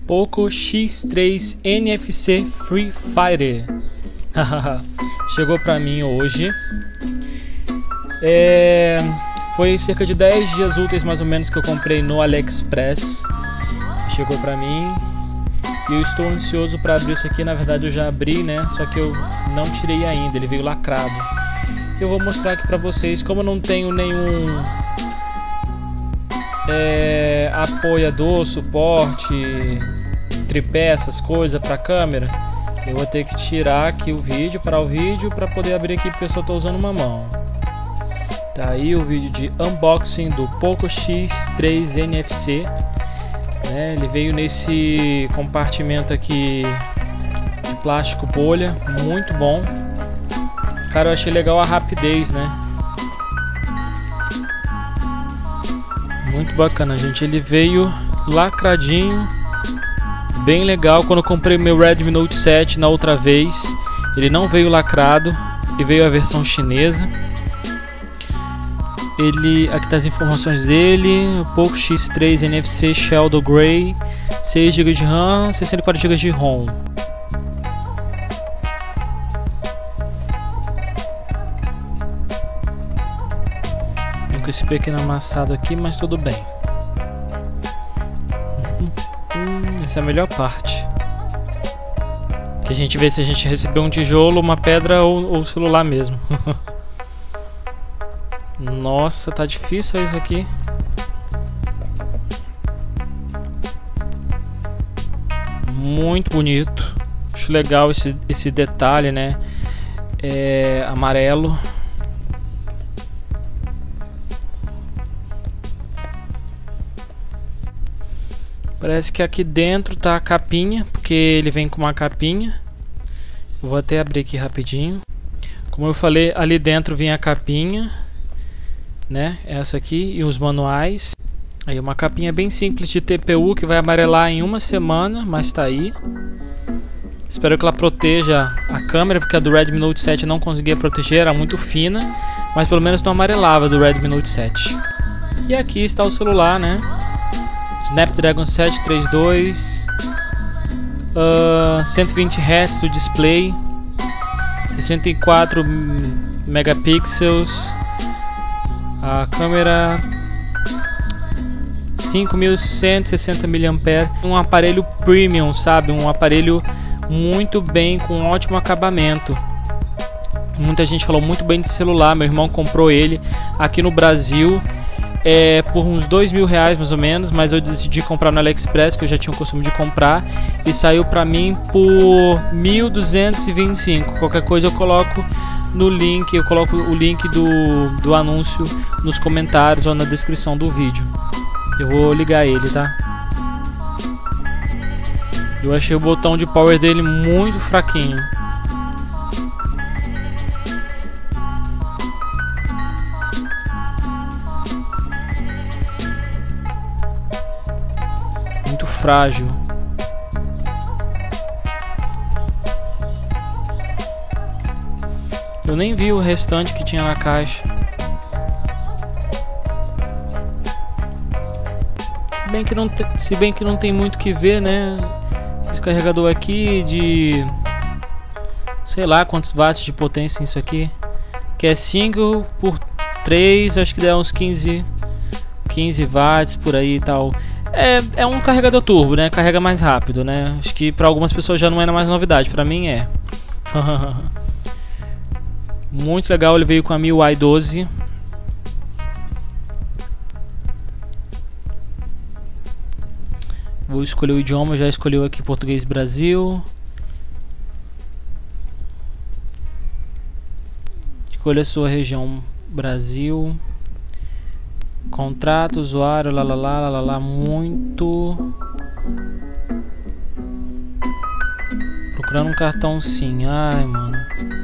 Poco X3 NFC Free Fighter. Chegou pra mim hoje. Foi cerca de 10 dias úteis mais ou menos que eu comprei no AliExpress. Chegou pra mim e eu estou ansioso para abrir isso aqui. Na verdade eu já abri, né? Só que eu não tirei ainda, ele veio lacrado. Eu vou mostrar aqui pra vocês. Como eu não tenho nenhum apoiador, suporte, tripé, essas coisas pra câmera, eu vou ter que tirar aqui o vídeo, parar o vídeo para poder abrir aqui, porque eu só tô usando uma mão. Tá aí o vídeo de unboxing do Poco X3 NFC, né? Ele veio nesse compartimento aqui de plástico bolha, muito bom. Cara, eu achei legal a rapidez, né? Muito bacana, gente. Ele veio lacradinho, bem legal. Quando eu comprei meu Redmi Note 7 na outra vez, ele não veio lacrado e veio a versão chinesa. Aqui tá as informações dele. O Poco X3 NFC Shadow Grey, 6 GB de RAM, 64 GB de ROM. Com esse pequeno amassado aqui, mas tudo bem. Essa é a melhor parte, que a gente vê se a gente recebeu um tijolo, uma pedra ou o celular mesmo. Nossa, tá difícil isso aqui. Muito bonito. Acho legal esse detalhe, né? Amarelo. Parece que aqui dentro tá a capinha, porque ele vem com uma capinha. Eu vou até abrir aqui rapidinho. Como eu falei, ali dentro vem a capinha, né? Essa aqui e os manuais. Aí uma capinha bem simples de TPU que vai amarelar em uma semana, mas tá aí. Espero que ela proteja a câmera, porque a do Redmi Note 7 não conseguia proteger, era muito fina, mas pelo menos não amarelava do Redmi Note 7. E aqui está o celular, né? Snapdragon 732, 120 Hz o display, 64 megapixels, a câmera 5160 mAh, um aparelho premium, sabe? Um aparelho muito bem, com ótimo acabamento. Muita gente falou muito bem desse celular. Meu irmão comprou ele aqui no Brasil por uns R$2.000 mais ou menos, mas eu decidi comprar no AliExpress, que eu já tinha o costume de comprar, e saiu pra mim por 1.225. Qualquer coisa eu coloco no link, eu coloco o link do anúncio nos comentários ou na descrição do vídeo. Eu vou ligar ele, tá? Eu achei o botão de power dele muito fraquinho. Muito frágil. Eu nem vi o restante que tinha na caixa. Se bem que não tem muito o que ver, né? Esse carregador aqui de... sei lá quantos watts de potência tem isso aqui. Que é 5 por 3, acho que dá uns 15 watts por aí e tal. É um carregador turbo, né? Carrega mais rápido, né? Acho que para algumas pessoas já não é mais novidade, para mim é. Muito legal, ele veio com a MIUI 12. Vou escolher o idioma, já escolheu aqui português Brasil. Escolha a sua região Brasil. Contrato, usuário, lá, muito. Procurando um cartão sim. Ai, mano.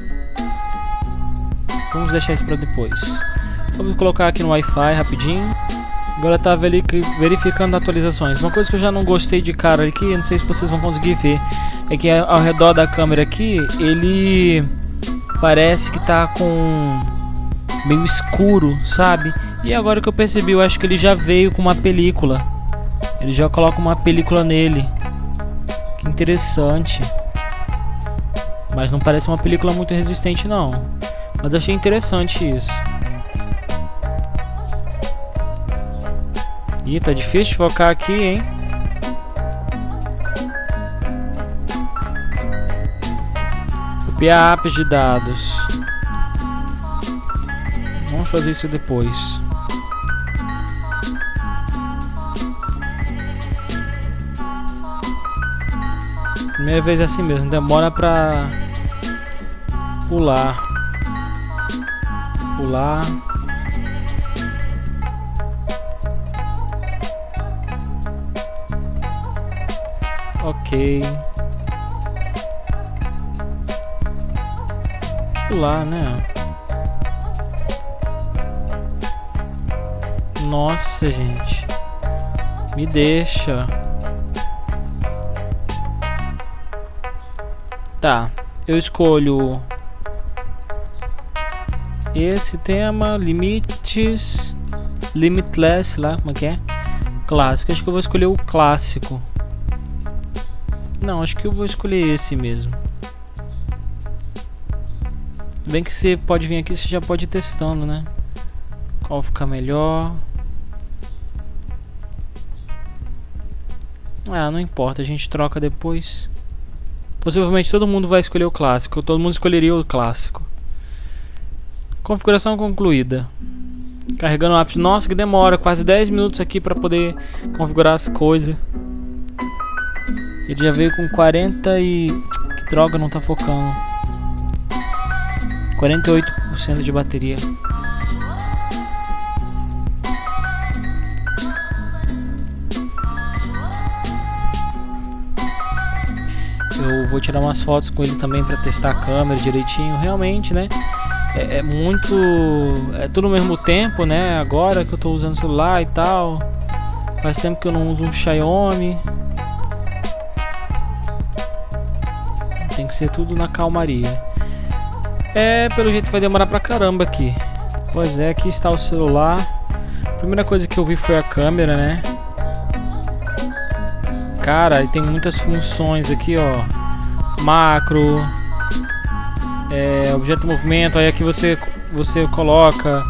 Vamos deixar isso para depois. Vamos colocar aqui no Wi-Fi rapidinho. Agora tá verificando atualizações. Uma coisa que eu já não gostei de cara aqui, não sei se vocês vão conseguir ver, é que ao redor da câmera aqui, ele parece que tá com meio escuro, sabe? E agora que eu percebi, eu acho que ele já veio com uma película. Ele já coloca uma película nele. Que interessante. Mas não parece uma película muito resistente não. Mas achei interessante isso. Ih, tá difícil de focar aqui, hein? Copiar apps de dados. Vamos fazer isso depois. Primeira vez é assim mesmo, demora pra pular. Pular. Ok. Pular, né? Nossa, gente. Me deixa. Tá. Eu escolho esse tema, limites, limitless, lá, como é que é? Clássico. Acho que eu vou escolher o clássico. Não, acho que eu vou escolher esse mesmo. Bem que você pode vir aqui, você já pode ir testando, né? Qual fica melhor. Ah, não importa, a gente troca depois. Possivelmente todo mundo vai escolher o clássico. Todo mundo escolheria o clássico. Configuração concluída. Carregando o app. Nossa, que demora. Quase 10 minutos aqui para poder configurar as coisas. Ele já veio com 40 e... Que droga, não tá focando. 48% de bateria. Eu vou tirar umas fotos com ele também para testar a câmera direitinho. Realmente, né? É muito... É tudo ao mesmo tempo, né? Agora que eu tô usando o celular e tal. Faz tempo que eu não uso um Xiaomi. Tem que ser tudo na calmaria. Pelo jeito vai demorar pra caramba aqui. Pois é, aqui está o celular. A primeira coisa que eu vi foi a câmera, né? Cara, tem muitas funções aqui, ó. Macro, objeto de movimento. Aí aqui você coloca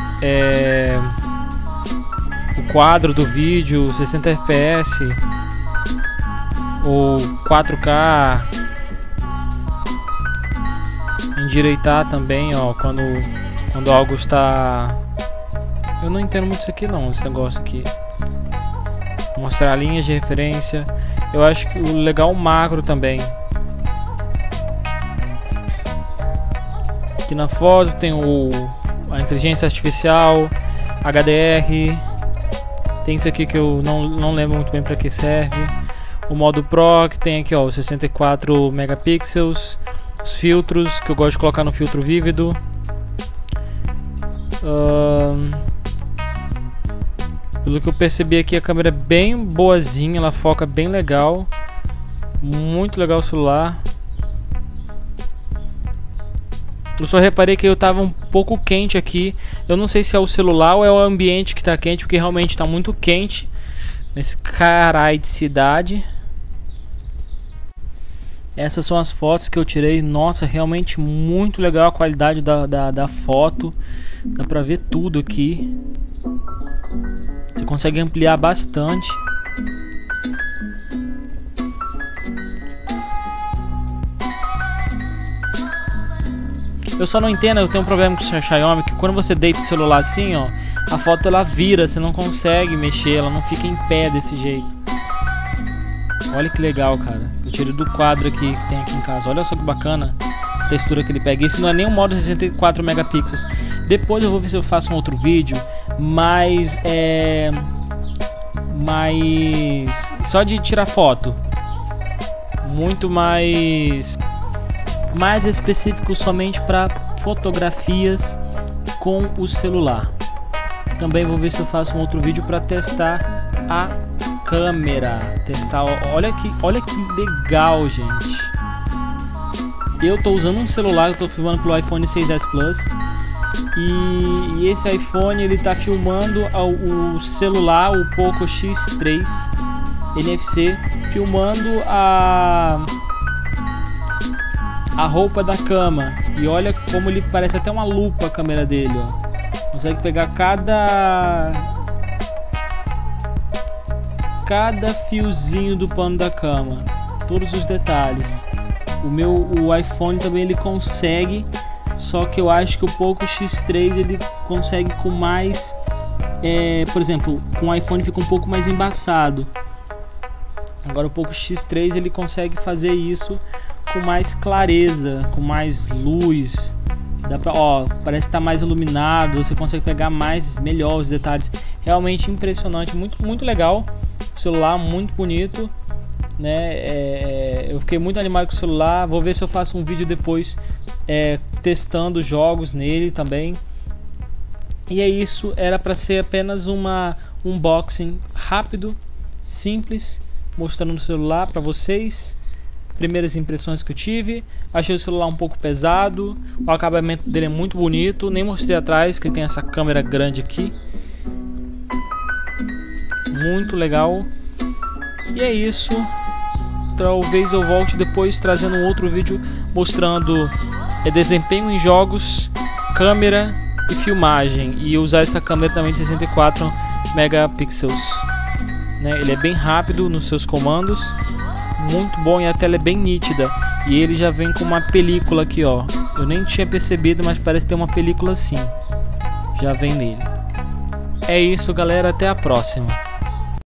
o quadro do vídeo, 60 fps ou 4K. Endireitar também, ó, quando algo está... Eu não entendo muito isso aqui não, esse negócio aqui. Mostrar linhas de referência. Eu acho que o legal é o macro também. Aqui na foto tem a inteligência artificial, HDR. Tem isso aqui que eu não lembro muito bem para que serve. O modo Pro, que tem aqui, ó, 64 megapixels. Os filtros, que eu gosto de colocar no filtro vívido. Pelo que eu percebi aqui, a câmera é bem boazinha, ela foca bem legal. Muito legal o celular. Eu só reparei que eu tava um pouco quente aqui. Eu não sei se é o celular ou é o ambiente que tá quente, porque realmente tá muito quente nesse caralho de cidade. Essas são as fotos que eu tirei. Nossa, realmente muito legal a qualidade da foto. Dá pra ver tudo aqui. Você consegue ampliar bastante. Eu só não entendo, eu tenho um problema com o Xiaomi, que quando você deita o celular assim, ó, a foto ela vira, você não consegue mexer, ela não fica em pé desse jeito. Olha que legal, cara. Eu tirei do quadro aqui que tem aqui em casa. Olha só que bacana a textura que ele pega. Esse não é nem um modo 64 megapixels. Depois eu vou ver se eu faço um outro vídeo, mas só de tirar foto. Muito mais específico somente para fotografias com o celular. Também vou ver se eu faço um outro vídeo para testar a câmera. Testar, olha que legal, gente. Eu tô usando um celular, eu tô filmando pelo iPhone 6s Plus. E esse iPhone ele tá filmando o celular, o Poco X3. NFC filmando a roupa da cama. E olha como ele parece até uma lupa, a câmera dele, ó. Consegue pegar cada fiozinho do pano da cama, todos os detalhes. O iPhone também ele consegue, só que eu acho que o Poco X3 ele consegue com mais, por exemplo, com o iPhone fica um pouco mais embaçado. Agora o Poco X3 ele consegue fazer isso com mais clareza, com mais luz. Dá pra, ó, parece que tá mais iluminado, você consegue pegar melhor os detalhes. Realmente impressionante, muito legal. O celular muito bonito, né? Eu fiquei muito animado com o celular. Vou ver se eu faço um vídeo depois testando jogos nele também. E é isso, era para ser apenas um unboxing rápido, simples, mostrando o celular para vocês. Primeiras impressões que eu tive. Achei o celular um pouco pesado, o acabamento dele é muito bonito. Nem mostrei atrás que ele tem essa câmera grande aqui, muito legal. E é isso. Talvez eu volte depois trazendo um outro vídeo mostrando desempenho em jogos, câmera e filmagem, e usar essa câmera também de 64 megapixels, né? Ele é bem rápido nos seus comandos, muito bom, e a tela é bem nítida. E ele já vem com uma película aqui, ó. Eu nem tinha percebido, mas parece ter uma película assim. Já vem nele. É isso, galera, até a próxima.